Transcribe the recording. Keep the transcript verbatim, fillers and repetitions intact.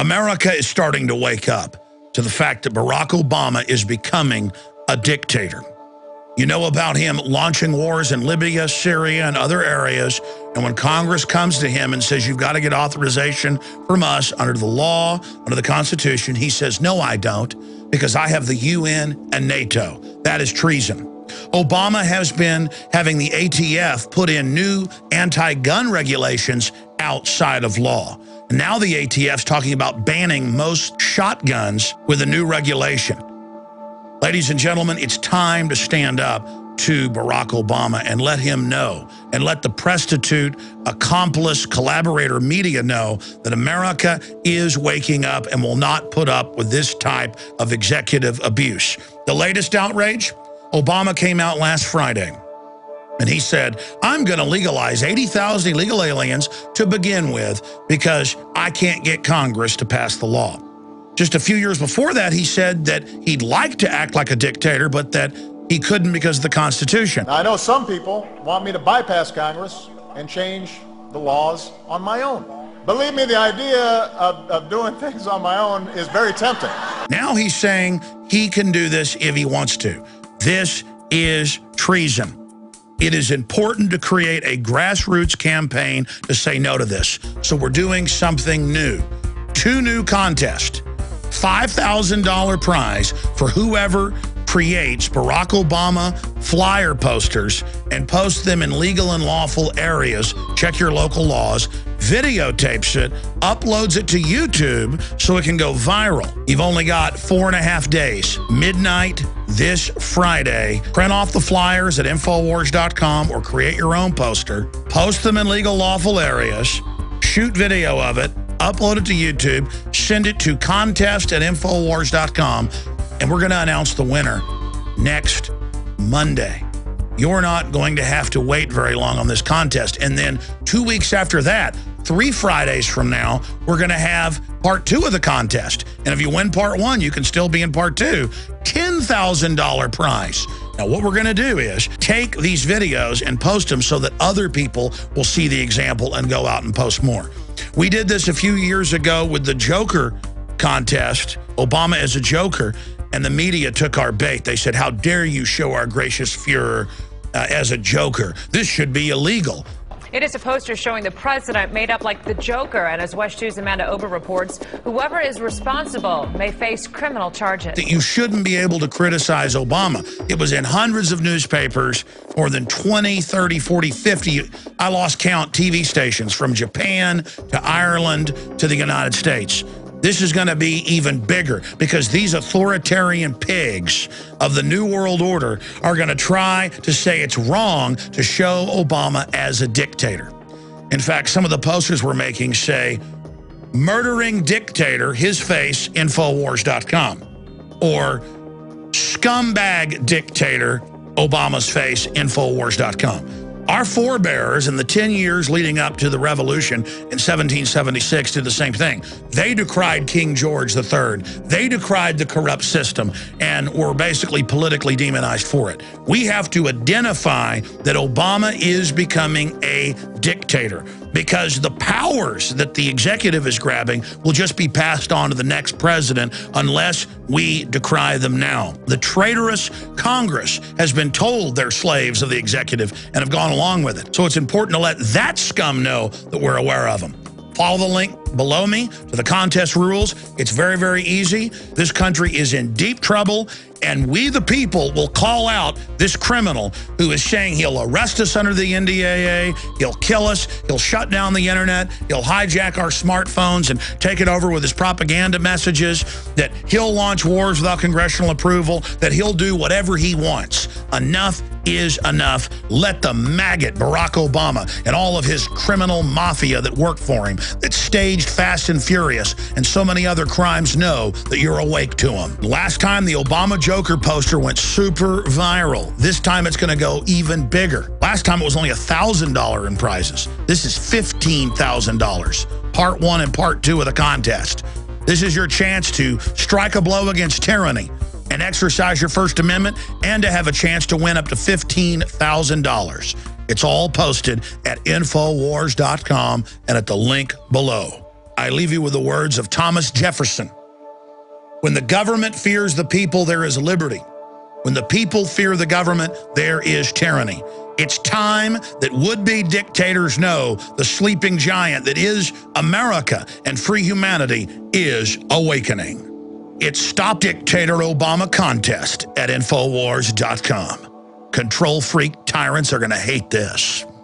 America is starting to wake up to the fact that Barack Obama is becoming a dictator. You know about him launching wars in Libya, Syria, and other areas. And when Congress comes to him and says, you've got to get authorization from us under the law, under the Constitution, he says, no, I don't, because I have the U N and NATO. That is treason. Obama has been having the A T F put in new anti-gun regulations outside of law. Now the A T F's talking about banning most shotguns with a new regulation. Ladies and gentlemen, it's time to stand up to Barack Obama and let him know, and let the prostitute, accomplice, collaborator media know that America is waking up and will not put up with this type of executive abuse. The latest outrage, Obama came out last Friday and he said, I'm going to legalize eighty thousand illegal aliens to begin with because I can't get Congress to pass the law. Just a few years before that, he said that he'd like to act like a dictator, but that he couldn't because of the Constitution. Now, I know some people want me to bypass Congress and change the laws on my own. Believe me, the idea of, of doing things on my own is very tempting. Now he's saying he can do this if he wants to. This is treason. It is important to create a grassroots campaign to say no to this. So we're doing something new. Two new contests. five thousand dollar prize for whoever creates Barack Obama flyer posters and posts them in legal and lawful areas. Check your local laws. Videotapes it, uploads it to YouTube so it can go viral. You've only got four and a half days. Midnight this Friday. Print off the flyers at Infowars dot com or create your own poster. Post them in legal, lawful areas. Shoot video of it. Upload it to YouTube. Send it to contest at Infowars dot com. And we're going to announce the winner next Monday. You're not going to have to wait very long on this contest. And then two weeks after that, three Fridays from now, we're going to have part two of the contest. And if you win part one, you can still be in part two. ten thousand dollar prize. Now, what we're going to do is take these videos and post them so that other people will see the example and go out and post more. We did this a few years ago with the Joker contest, Obama as a Joker, and the media took our bait. They said, how dare you show our gracious Fuhrer uh, as a Joker? This should be illegal. It is a poster showing the president made up like the Joker, and as West two's Amanda Ober reports, whoever is responsible may face criminal charges. That you shouldn't be able to criticize Obama. It was in hundreds of newspapers, more than twenty, thirty, forty, fifty, I lost count, T V stations from Japan to Ireland to the United States. This is going to be even bigger because these authoritarian pigs of the New World Order are going to try to say it's wrong to show Obama as a dictator. In fact, some of the posters we're making say, murdering dictator, his face, Infowars dot com. Or scumbag dictator, Obama's face, Infowars dot com. Our forebears in the ten years leading up to the revolution in seventeen seventy-six did the same thing. They decried King George the third. They decried the corrupt system and were basically politically demonized for it. We have to identify that Obama is becoming a dictator because the powers that the executive is grabbing will just be passed on to the next president unless we decry them now. The traitorous Congress has been told they're slaves of the executive and have gone along with it. So it's important to let that scum know that we're aware of them. Follow the link below me to the contest rules. It's very, very easy. This country is in deep trouble, and we the people will call out this criminal who is saying he'll arrest us under the N D A A, he'll kill us, he'll shut down the internet, he'll hijack our smartphones and take it over with his propaganda messages, that he'll launch wars without congressional approval, that he'll do whatever he wants. Enough is enough. Let the maggot Barack Obama and all of his criminal mafia that work for him, that staged Fast and Furious and so many other crimes, know that you're awake to them. Last time the Obama Joker poster went super viral. This time it's going to go even bigger. Last time it was only one thousand dollars in prizes. This is fifteen thousand dollars. Part one and part two of the contest. This is your chance to strike a blow against tyranny and exercise your First Amendment, and to have a chance to win up to fifteen thousand dollars. It's all posted at Infowars dot com and at the link below. I leave you with the words of Thomas Jefferson. When the government fears the people, there is liberty. When the people fear the government, there is tyranny. It's time that would-be dictators know the sleeping giant that is America and free humanity is awakening. It's Stop Dictator Obama Contest at Infowars dot com. Control freak tyrants are going to hate this.